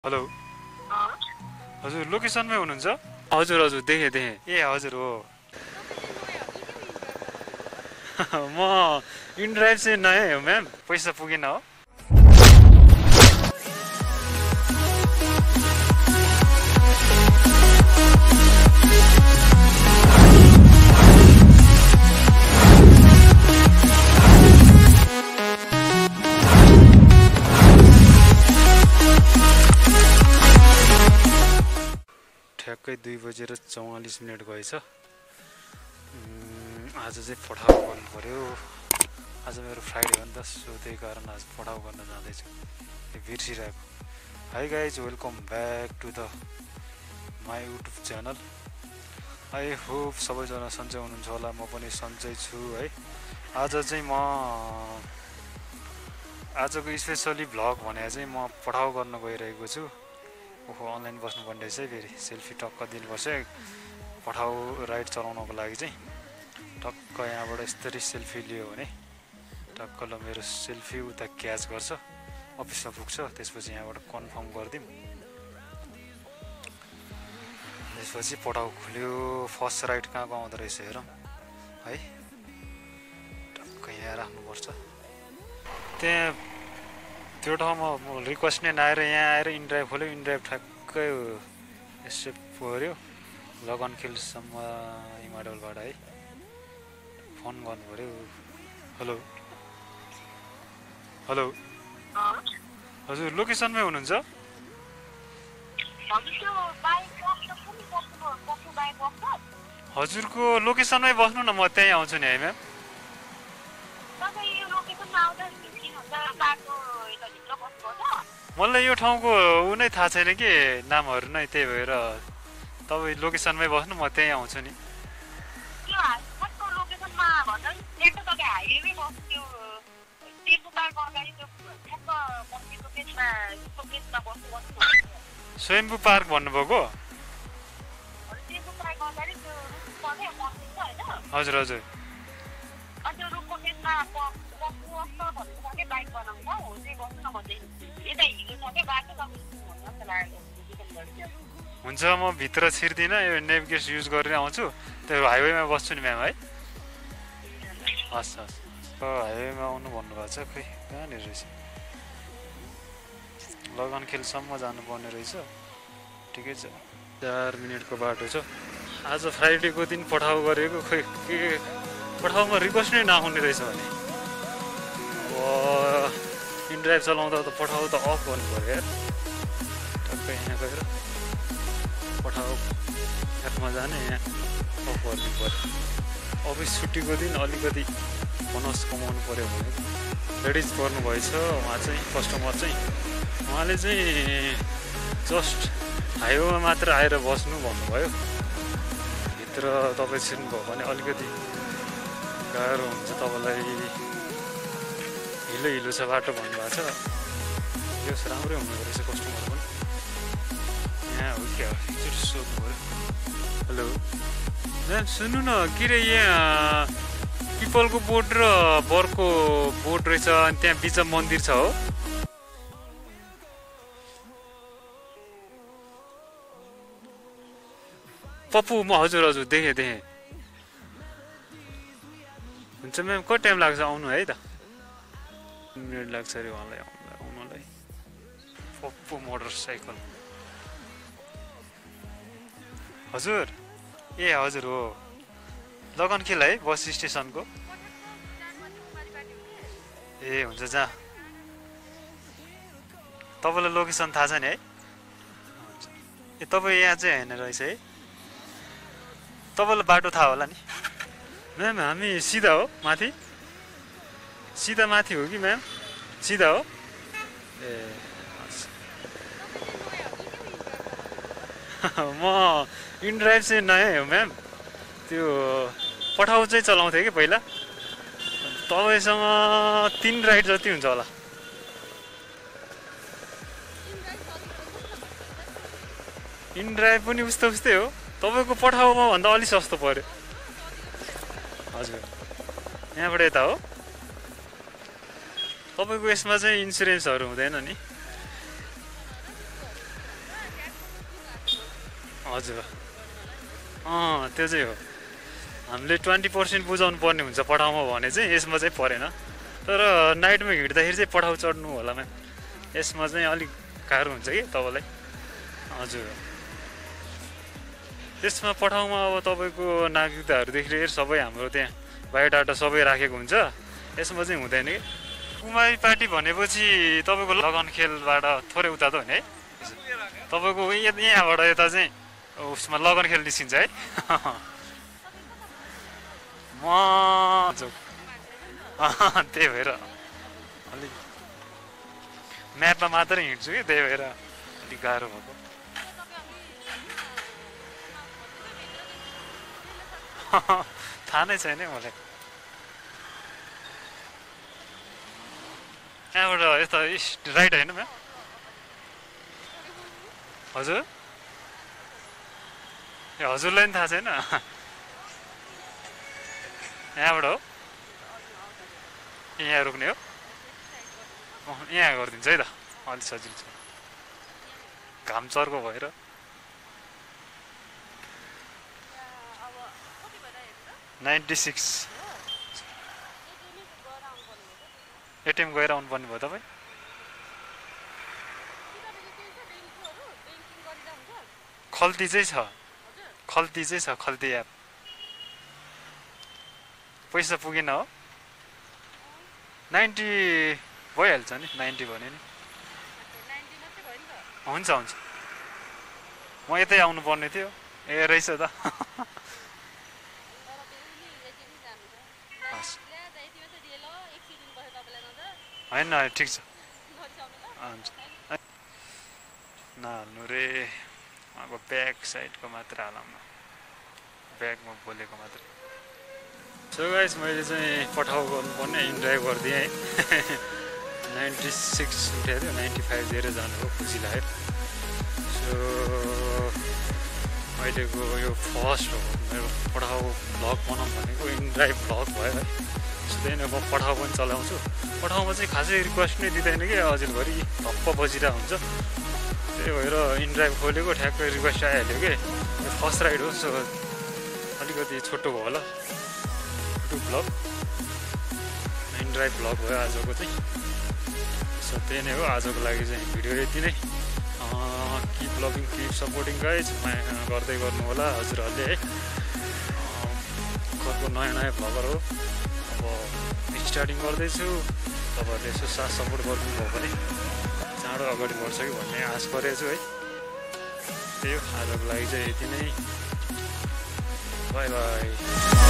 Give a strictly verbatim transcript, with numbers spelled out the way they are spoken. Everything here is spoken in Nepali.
हेलो हजुर लोकेसनमै हुनुहुन्छ? हजुर हजुर देखेँ देखेँ ए हजुर हो म इन्ड्राइभ चाहिँ नयाँ हो म्याम, पैसा पुगेन हो। ठ्याक्कै दुई बजेर चौवालिस मिनट गएछ। आज चाहिँ पठाउ गर्नु पर्यो। आज मेरो फ्राइडे हो नि त, सो त्यही कारण आज पठाउ गर्न जाँदैछु, बिर्सिरहेको। Hi guys, welcome back to the my YouTube channel. I hope सबैजना सन्चै हुनुहुन्छ होला, म पनि सन्चै छु है। आज चाहिँ म आजको स्पेसली भ्लग भने चाहिँ म पठाउ गर्न गइरहेको छु। ओहो, अनलाइन बस्नुपर्ने रहेछ है, फेरि सेल्फी टक्क दिनुपर्छ पठाउ राइड चलाउनको लागि चाहिँ। टक्क यहाँबाट यस्तरी सेल्फी लियो भने टक्क ल मेरो सेल्फी उता क्याच गर्छ, अफिसमा पुग्छ। त्यसपछि यहाँबाट कन्फर्म गरिदिउँ, त्यसपछि पठाउ खुल्यो। फर्स्ट राइड कहाँको आउँदो रहेछ हेरौँ है। टक्क यहाँ राख्नुपर्छ। त्यहाँ त्यो ठाउँमा रिक्वेस्ट नै नआएर यहाँ आएर इन्ड्राइभ खोल्यो। इन्ड्राइभ ठ्याक्कै एक्सेप्ट पऱ्यो। लगन खेलसम्म हिमाडलबाट है फोन गर्नु पऱ्यो। हेलो हेलो हजुर लोकेसनमै हुनुहुन्छ? हजुरको लोकेसनमै बस्नु न, म त्यहीँ आउँछु नि है म्याम। मलाई यो ठाउँको ऊ नै थाहा छैन कि, नामहरू नै, त्यही भएर तपाईँ लोकेसनमै बस्नु, म त्यहीँ आउँछु नि। स्वयम्भू पार्क भन्नुभएको? हजुर हजुर हुन्छ, म भित्र छिर्दिनँ, यो नेभिगेसन युज गरेर आउँछु। त्यो हाइवेमा बस्छु नि म्याम है। हस् हस्, हाइवेमा आउनु भन्नुभएको छ, खै कहाँनिर रहेछ? लगन खेलसम्म जानुपर्ने रहेछ। ठिकै छ, चार मिनटको बाटो छ। आज फ्राइडेको दिन पठाउ गरेको, खै के पठाउमा रिक्वेस्ट नै नआउने रहेछ भने। अब इन्ड्राइभ चलाउँदा त पठाउ त अफ गर्नु पऱ्यो यार। टक्कै यहाँ गएर पठाउ एपमा जाने, यहाँ अफ गर्नु पऱ्यो। अफिस छुट्टीको दिन अलिकति बोनस कमाउनु पऱ्यो भने। लेडिज गर्नुभएछ उहाँ चाहिँ, कस्टमर चाहिँ। उहाँले चाहिँ जस्ट हाइवेमा मात्र आएर बस्नु भन्नुभयो। भित्र तपाईँ छिर्नुभयो भने अलिकति गाह्रो हुन्छ तपाईँलाई, हिलो हिलो छ बाटो भन्नुभएको छ। यो राम्रै हुँदो रहेछ कस्टमर पनि। यहाँ हो क्या, एकचोटि सोध्नु पऱ्यो। हेलो म्याम, सुन्नु न, के अरे यहाँ पिपलको बोट र बरको बोट रहेछ, अनि त्यहाँ बिचमा मन्दिर छ हो? पप्पू, म हजुर हजुर देखेँ देखेँ। हुन्छ म्याम, कति टाइम लाग्छ आउनु है त? मिनट लाग्छ अरे उहाँलाई आउनलाई। पप्पू मोटरसाइकल हजुर ए हजुर हो, लगन खेल है, बस स्टेसनको। ए हुन्छ, जहाँ तपाईँलाई लोकेसन थाहा छ नि है? ए तपाईँ यहाँ चाहिँ होइन रहेछ है? तपाईँलाई बाटो थाहा होला नि म्याम। हामी सिधा हो, माथि सिधा माथि हो कि म्याम? सिधा हो ए म इन्ड्राइभ चाहिँ नयाँ हो म्याम। त्यो पठाउ चाहिँ चलाउँथेँ कि पहिला। तपाईँसँग तिन राइड जति हुन्छ होला। इन्ड्राइभ पनि उस्तै उस्तै हो, तपाईँको पठाउमा भन्दा अलिक सस्तो पऱ्यो। हजुर यहाँबाट यता हो। तपाईँको यसमा चाहिँ इन्सुरेन्सहरू हुँदैन नि? हजुर अँ त्यो चाहिँ हो हामीले ट्वेन्टी पर्सेन्ट बुझाउनु पर्ने हुन्छ पठाउमा भने चाहिँ यसमा चाहिँ परेन तर नाइटमा हिँड्दाखेरि चाहिँ पठाउ चढ्नु होला म्याम यसमा चाहिँ अलिक गाह्रो हुन्छ कि तपाईँलाई हजुर त्यसमा पठाउमा अब तपाईँको नागरिकताहरूदेखि लिएर सबै हाम्रो त्यहाँ बायोडाटा सबै राखेको हुन्छ यसमा चाहिँ हुँदैन कि कुमारी पार्टी भनेपछि तपाईँको लगन खेलबाट थोरै उता त हो नि है तपाईँको यहाँबाट यता चाहिँ उसमा लगन खेल निस्किन्छ है म त्यही भएर अलिक म्यापमा मात्रै हिँड्छु कि त्यही भएर अलिक गाह्रो भएको थाहा नै छैन मलाई यहाँबाट यता राइट होइन म्याम हजुर ए हजुरलाई पनि थाहा छैन यहाँबाट हो यहाँ रोक्ने हो यहाँ गरिदिन्छ है त अलिक सजिलो छ घाम चर्को भएर नाइन्टी सिक्स एटिएम गएर आउनुपर्ने भयो तपाईँ खल्ती चाहिँ छ खल्ती चाहिँ छ खल्ती एप पैसा पुगेन हो नाइन्टी भइहाल्छ नि नाइन्टी भन्यो नि हुन्छ हुन्छ म यतै आउनु पर्ने थियो ए रहेछ त होइन ठिक छ हुन्छ नहाल्नु रे अब ब्याक साइडको मात्र हालौँ न ब्याकमा बोलेको मात्रै सो गाइस मैले चाहिँ पठाउ गर्नुपर्ने इन्ड्राइभ गरिदिएँ है नाइन्टी सिक्स उठाएको थियो नाइन्टी फाइभ दिएर जानुभयो खुसी लाग्यो सो अहिलेको यो फर्स्ट हो मेरो पठाउ भ्लग बनाउँ भनेको इन्ड्राइभ भ्लग भयो है सो त्यही नै म पठाउ पनि चलाउँछु पठाउमा चाहिँ खासै रिक्वेस्ट नै दिँदैन कि अजिलभरि धप्प बजिरहेको हुन्छ त्यही भएर इन्ड्राइभ खोलेको ठ्याक्कै रिक्वेस्ट आइहाल्यो कि यो फर्स्ट राइड हो सो अलिकति छोटो भयो होला युट्युब भ्लग इन्ड्राइभ भ्लग भयो आजको चाहिँ सो त्यही नै हो आजको लागि चाहिँ भिडियो यति नै किप ब्लगिङ किप सपोर्टिङ गाइज गर्दै गर्नु होला हजुरहरूले है घरको नयाँ नयाँ भ्लगर हो अब स्टार्टिङ गर्दैछु तपाईँहरूले यसो साथ सपोर्ट गरिदिनु भयो भने चाँडो अगाडि बढ्छ कि भन्ने आश गरेको छु है त्यही हो आजको लागि चाहिँ यति नै बाई बाई